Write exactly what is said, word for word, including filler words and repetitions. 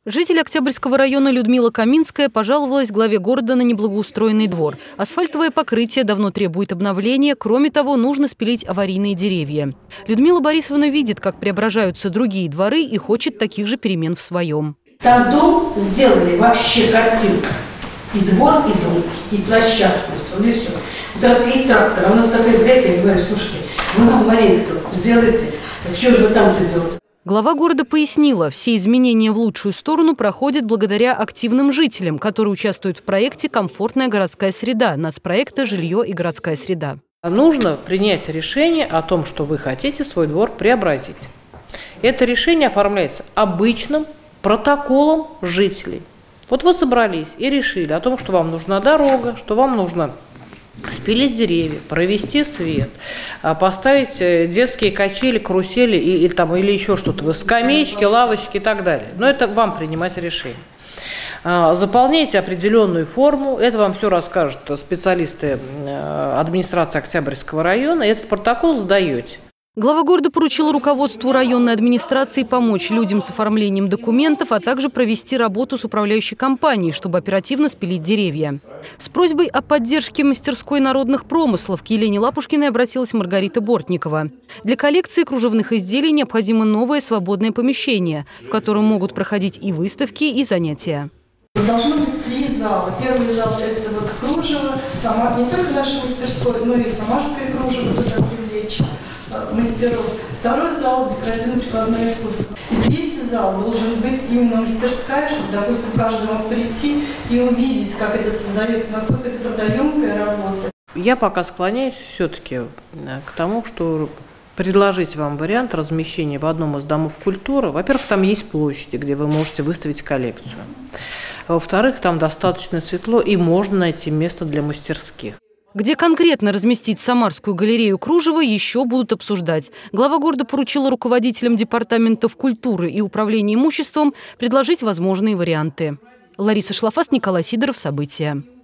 Житель Октябрьского района Людмила Каминская пожаловалась главе города на неблагоустроенный двор. Асфальтовое покрытие давно требует обновления. Кроме того, нужно спилить аварийные деревья. Людмила Борисовна видит, как преображаются другие дворы и хочет таких же перемен в своем. Там дом сделали вообще картинка. И двор, и дом, и площадку. И все. Вот раз едет трактор, а у нас такая грязь, я говорю, слушайте, вы нам маленько сделайте, так что же вы там-то делаете? Глава города пояснила, все изменения в лучшую сторону проходят благодаря активным жителям, которые участвуют в проекте «Комфортная городская среда» нацпроекта «Жилье и городская среда». Нужно принять решение о том, что вы хотите свой двор преобразить. Это решение оформляется обычным протоколом жителей. Вот вы собрались и решили о том, что вам нужна дорога, что вам нужно спилить деревья, провести свет, поставить детские качели, карусели или, там, или еще что-то, скамеечки, лавочки и так далее. Но это вам принимать решение. Заполняйте определенную форму, это вам все расскажут специалисты администрации Октябрьского района, и этот протокол сдаете. Глава города поручила руководству районной администрации помочь людям с оформлением документов, а также провести работу с управляющей компанией, чтобы оперативно спилить деревья. С просьбой о поддержке мастерской народных промыслов к Елене Лапушкиной обратилась Маргарита Бортникова. Для коллекции кружевных изделий необходимо новое свободное помещение, в котором могут проходить и выставки, и занятия. Должны быть три зала. Первый зал – это вот кружево, сама, не только наша мастерская, но и самарское кружево, туда привлечь мастеров. Второй зал – декоративно-прикладное искусство. И третий зал должен быть именно мастерская, чтобы, допустим, каждый мог прийти и увидеть, как это создается, насколько это трудоемкая работа. Я пока склоняюсь все-таки к тому, что предложить вам вариант размещения в одном из домов культуры. Во-первых, там есть площади, где вы можете выставить коллекцию. Во-вторых, там достаточно светло и можно найти место для мастерских. Где конкретно разместить Самарскую галерею кружева, еще будут обсуждать. Глава города поручила руководителям департаментов культуры и управления имуществом предложить возможные варианты. Лариса Шлафас, Николай Сидоров. События.